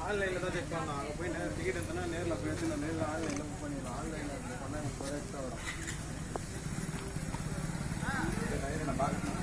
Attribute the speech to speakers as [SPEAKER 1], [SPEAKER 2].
[SPEAKER 1] ஆன்லைனில் தான் செக் பண்ணலாம். அங்கே போய் நேரில் டிக்கெட் எடுத்தோன்னா நேரில் போய் எடுத்து நேரில் ஆன்லைனில் புக் பண்ணிடலாம். ஆன்லைனில் புக் பண்ணால் எனக்கு எக்ஸ்ட்ரா வரும். நான் பார்க்கணும்.